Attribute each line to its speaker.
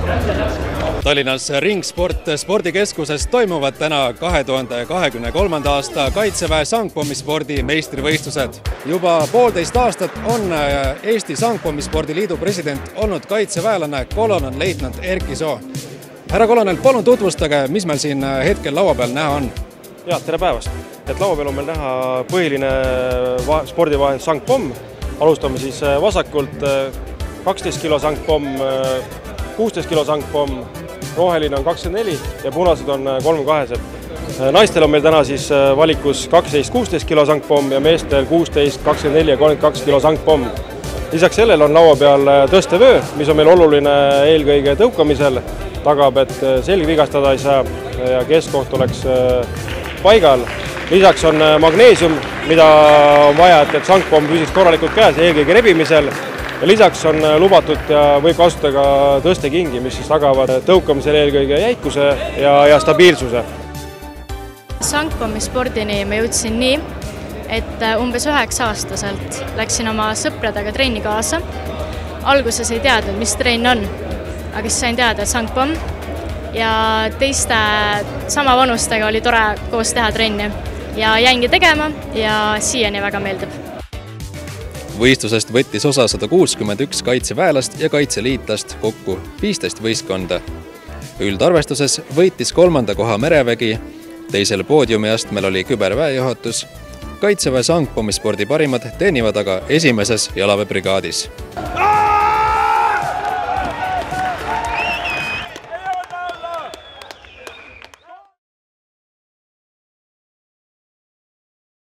Speaker 1: Tallinnas Ringsport spordikeskuses toimuvad täna 2023. aasta Kaitseväe sangpommispordi meistrivõistlused. Juba 1,5 aastat on Eesti Sangpommispordiliidu president olnud kaitseväelane kolonelleitnant Erki Soo. Härra kolonel, palun tutvustage, mis meil siin hetkel laua peal näha on?
Speaker 2: Ja, tere päevast! Laua peal on meil näha põhiline spordivahend sangpomm. Alustame siis vasakult 12 kilo sangpomm, 16 kilo sangpomm, roheline on 24 ja punased on 32-sed. Naistel on meil täna siis valikus 12-16 kilo sangpomm ja meestel 16, 24 ja 32 kilo sangpomm. Lisaks sellele on laua peal tõstevöö, mis on meil oluline eelkõige tõukamisel, tagab, et selg vigastada ei saa ja keskkoht oleks paigal. Lisaks on magneesium, mida on vaja, et sangpomm püsiks korralikult käes, eelkõige rebimisel. Ja lisaks on lubatud ja võib kasutada ka tõstekingi, mis siis tagavad tõukamisel eelkõige jäikuse ja stabiilsuse.
Speaker 3: Sangpommispordini ma jõudsin nii, et umbes 9-aastaselt läksin oma sõpradega trenni kaasa. Alguses ei teadnud, mis trenn on, aga siis sain teada, et sangpomm ja teiste sama vanustega oli tore koos teha trenni ja jäingi tegema ja siiani väga meeldib.
Speaker 1: Võistlusest võttis osa 161 kaitseväelast ja kaitseliitlast, kokku 15 võistkonda. Üldarvestuses võitis 3. koha merevägi, teisel poodiumiastmel oli küberväejuhatus. Kaitseväe sangpommispordi parimad teenivad aga esimeses jalaväebrigaadis.